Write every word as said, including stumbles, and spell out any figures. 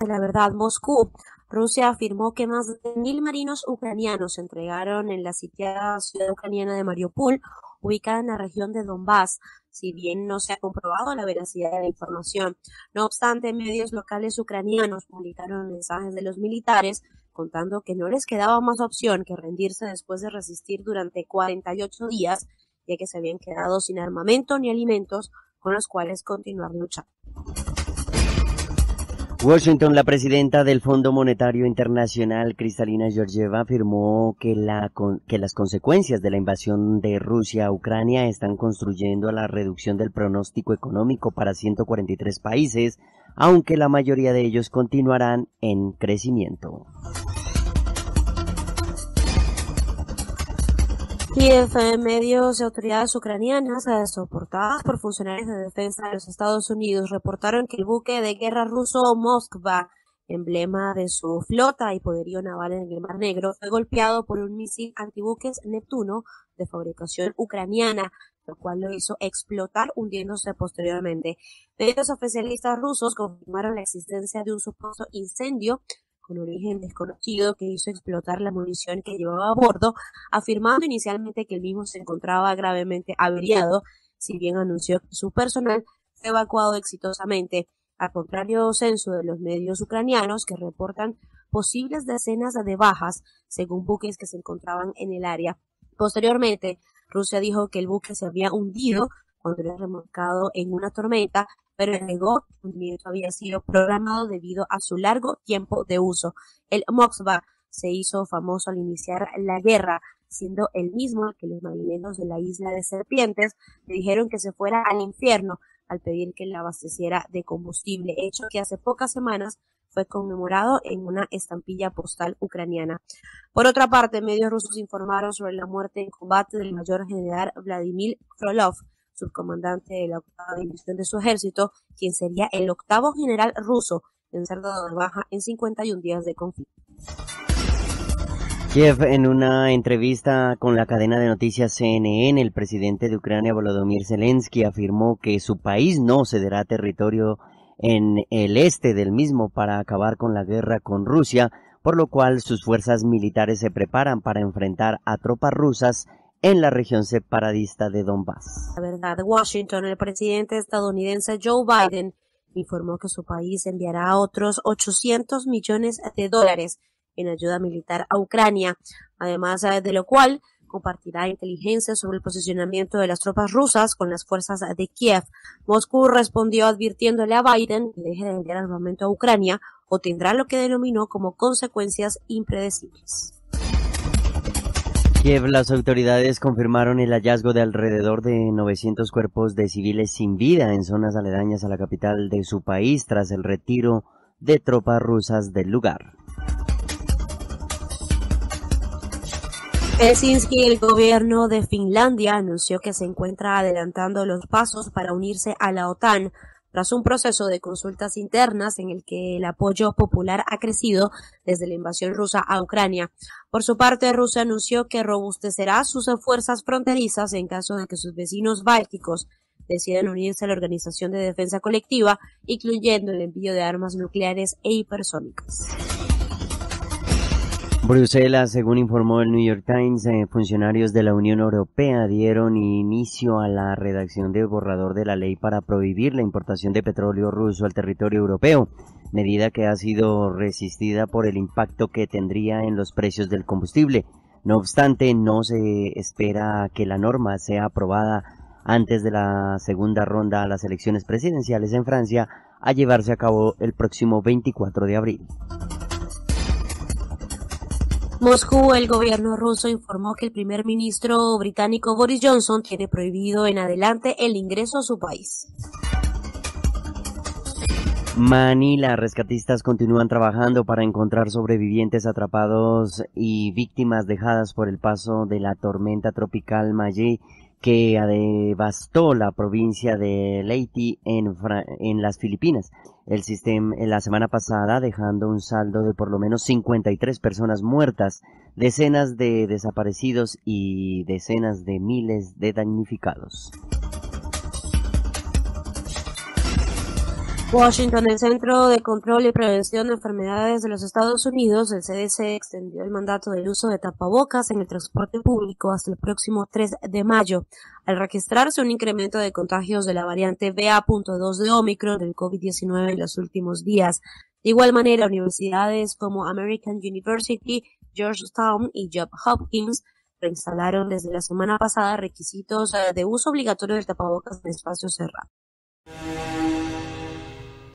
de la verdad, Moscú. Rusia afirmó que más de mil marinos ucranianos se entregaron en la sitiada ciudad ucraniana de Mariupol, ubicada en la región de Donbass, si bien no se ha comprobado la veracidad de la información. No obstante, medios locales ucranianos publicaron mensajes de los militares contando que no les quedaba más opción que rendirse después de resistir durante cuarenta y ocho días, ya que se habían quedado sin armamento ni alimentos con los cuales continuar luchando. Washington, la presidenta del Fondo Monetario Internacional, Kristalina Georgieva, afirmó que, la, que las consecuencias de la invasión de Rusia a Ucrania están construyendo a la reducción del pronóstico económico para ciento cuarenta y tres países, aunque la mayoría de ellos continuarán en crecimiento. Kiev, medios y autoridades ucranianas, eh, soportadas por funcionarios de defensa de los Estados Unidos, reportaron que el buque de guerra ruso Moskva, emblema de su flota y poderío naval en el Mar Negro, fue golpeado por un misil antibuques Neptuno de fabricación ucraniana, lo cual lo hizo explotar, hundiéndose posteriormente. Medios oficialistas rusos confirmaron la existencia de un supuesto incendio con origen desconocido que hizo explotar la munición que llevaba a bordo, afirmando inicialmente que el mismo se encontraba gravemente averiado, si bien anunció que su personal fue evacuado exitosamente, al contrario censo de los medios ucranianos que reportan posibles decenas de bajas según buques que se encontraban en el área. Posteriormente, Rusia dijo que el buque se había hundido cuando era remolcado en una tormenta, pero negó que el hundimiento había sido programado debido a su largo tiempo de uso. El Moskva se hizo famoso al iniciar la guerra, siendo el mismo al que los marineros de la isla de Serpientes le dijeron que se fuera al infierno al pedir que le abasteciera de combustible, hecho que hace pocas semanas fue conmemorado en una estampilla postal ucraniana. Por otra parte, medios rusos informaron sobre la muerte en combate del mayor general Vladimir Frolov, subcomandante de la octava división de su ejército, quien sería el octavo general ruso en ser dado de baja en cincuenta y un días de conflicto. Kiev, en una entrevista con la cadena de noticias C N N, el presidente de Ucrania, Volodymyr Zelensky, afirmó que su país no cederá territorio en el este del mismo para acabar con la guerra con Rusia, por lo cual sus fuerzas militares se preparan para enfrentar a tropas rusas en la región separatista de Donbass. La verdad, Washington, el presidente estadounidense Joe Biden informó que su país enviará otros ochocientos millones de dólares en ayuda militar a Ucrania, además de lo cual compartirá inteligencia sobre el posicionamiento de las tropas rusas con las fuerzas de Kiev. Moscú respondió advirtiéndole a Biden que deje de enviar armamento a Ucrania o tendrá lo que denominó como consecuencias impredecibles. Kiev, las autoridades confirmaron el hallazgo de alrededor de novecientos cuerpos de civiles sin vida en zonas aledañas a la capital de su país tras el retiro de tropas rusas del lugar. Helsinki, el gobierno de Finlandia, anunció que se encuentra adelantando los pasos para unirse a la OTAN, tras un proceso de consultas internas en el que el apoyo popular ha crecido desde la invasión rusa a Ucrania. Por su parte, Rusia anunció que robustecerá sus fuerzas fronterizas en caso de que sus vecinos bálticos decidan unirse a la Organización de Defensa Colectiva, incluyendo el envío de armas nucleares e hipersónicas. Bruselas, según informó el New York Times, eh, funcionarios de la Unión Europea dieron inicio a la redacción del borrador de la ley para prohibir la importación de petróleo ruso al territorio europeo, medida que ha sido resistida por el impacto que tendría en los precios del combustible. No obstante, no se espera que la norma sea aprobada antes de la segunda ronda a las elecciones presidenciales en Francia, a llevarse a cabo el próximo veinticuatro de abril. Moscú, el gobierno ruso informó que el primer ministro británico Boris Johnson tiene prohibido en adelante el ingreso a su país. Manila, rescatistas continúan trabajando para encontrar sobrevivientes atrapados y víctimas dejadas por el paso de la tormenta tropical Mayé, que devastó la provincia de Leyte en, en las Filipinas. El sistema en la semana pasada, dejando un saldo de por lo menos cincuenta y tres personas muertas, decenas de desaparecidos y decenas de miles de damnificados. Washington, el Centro de Control y Prevención de Enfermedades de los Estados Unidos, el C D C, extendió el mandato del uso de tapabocas en el transporte público hasta el próximo tres de mayo, al registrarse un incremento de contagios de la variante B A punto dos de Omicron del COVID diecinueve en los últimos días. De igual manera, universidades como American University, Georgetown y Johns Hopkins reinstalaron desde la semana pasada requisitos de uso obligatorio del tapabocas en espacios cerrados.